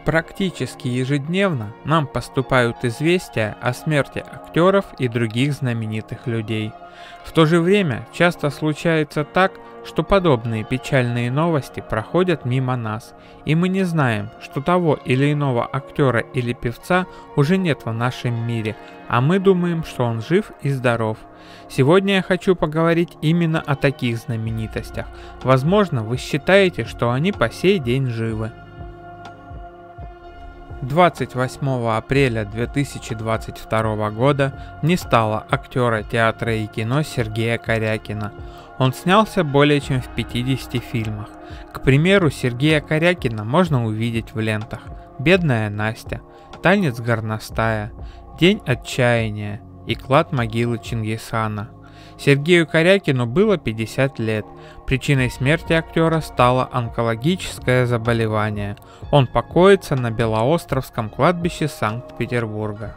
Практически ежедневно нам поступают известия о смерти актеров и других знаменитых людей. В то же время часто случается так, что подобные печальные новости проходят мимо нас, и мы не знаем, что того или иного актера или певца уже нет в нашем мире, а мы думаем, что он жив и здоров. Сегодня я хочу поговорить именно о таких знаменитостях. Возможно, вы считаете, что они по сей день живы. 28 апреля 2022 года не стало актера театра и кино Сергея Корякина. Он снялся более чем в 50 фильмах. К примеру, Сергея Корякина можно увидеть в лентах «Бедная Настя», «Танец горностая», «День отчаяния» и «Клад могилы Чингисхана». Сергею Корякину было 50 лет. Причиной смерти актера стало онкологическое заболевание. Он покоится на Белоостровском кладбище Санкт-Петербурга.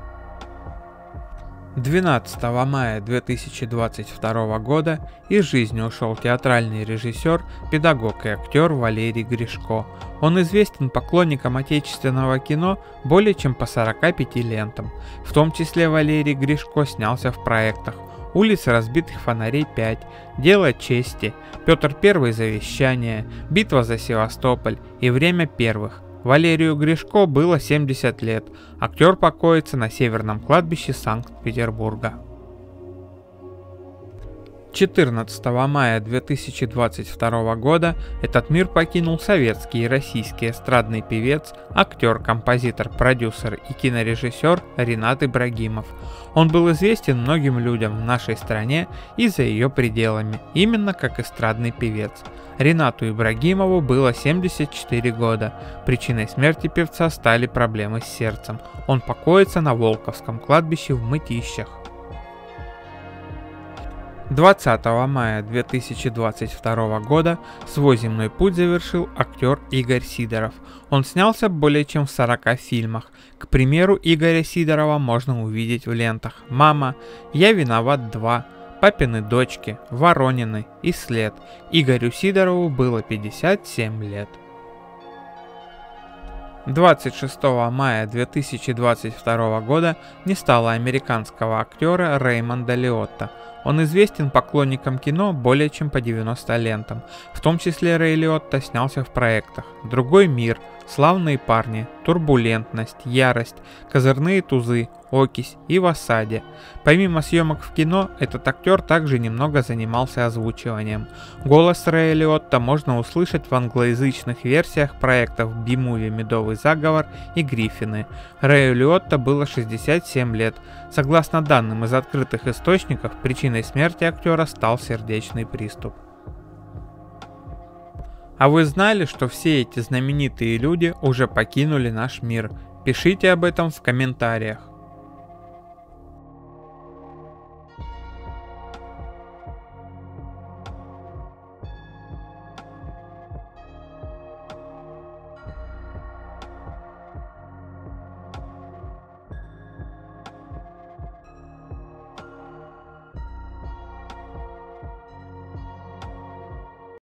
12 мая 2022 года из жизни ушел театральный режиссер, педагог и актер Валерий Гришко. Он известен поклонникам отечественного кино более чем по 45 лентам. В том числе Валерий Гришко снялся в проектах «Улицы разбитых фонарей 5», «Дело чести», «Петр I. Завещание», «Битва за Севастополь» и «Время первых». Валерию Гришко было 70 лет. Актер покоится на Северном кладбище Санкт-Петербурга. 14 мая 2022 года этот мир покинул советский и российский эстрадный певец, актер, композитор, продюсер и кинорежиссер Ринат Ибрагимов. Он был известен многим людям в нашей стране и за ее пределами, именно как эстрадный певец. Ринату Ибрагимову было 74 года. Причиной смерти певца стали проблемы с сердцем. Он покоится на Волковском кладбище в Мытищах. 20 мая 2022 года свой земной путь завершил актер Игорь Сидоров. Он снялся более чем в 40 фильмах. К примеру, Игоря Сидорова можно увидеть в лентах «Мама», «Я виноват 2», «Папины дочки», «Воронины» и «След». Игорю Сидорову было 57 лет. 26 мая 2022 года не стало американского актера Реймонда Лиотта. Он известен поклонникам кино более чем по 90 лентам. В том числе Рэй Лиотта снялся в проектах «Другой мир», «Славные парни», «Турбулентность», «Ярость», «Козырные тузы», «Окись» и «В осаде». Помимо съемок в кино, этот актер также немного занимался озвучиванием. Голос Рэя Лиотта можно услышать в англоязычных версиях проектов B-Movie «Медовый заговор» и «Гриффины». Рэю Лиотта было 67 лет. Согласно данным из открытых источников, причиной смерти актера стал сердечный приступ. А вы знали, что все эти знаменитые люди уже покинули наш мир? Пишите об этом в комментариях.